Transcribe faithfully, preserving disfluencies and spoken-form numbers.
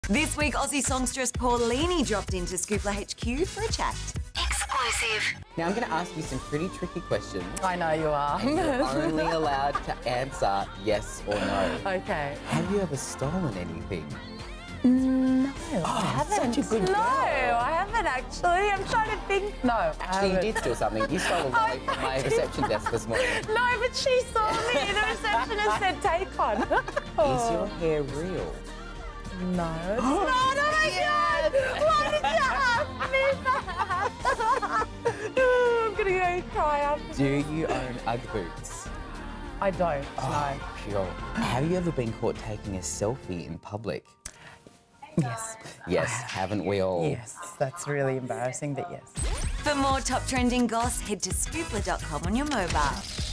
This week, Aussie songstress Paulini dropped into Scoopla H Q for a chat. Exclusive. Now I'm going to ask you some pretty tricky questions. I know you are. And you're only allowed to answer yes or no. Okay. Have you ever stolen anything? No, Oh, I haven't. such a good no, girl. I haven't actually. I'm trying to think. No, Actually, you did steal something. You stole a wallet from my reception desk this morning. No, but she saw me. The receptionist said, take one. Is your hair real? No, it's not. Oh my God! Why did you ask me that? I'm gonna go cry up. Do you own Ugg boots? I don't. Oh, pure. Have you ever been caught taking a selfie in public? No. Yes. Yes, haven't we all? Yes, that's really embarrassing, but yes. For more top trending goss, head to scoopla dot com on your mobile.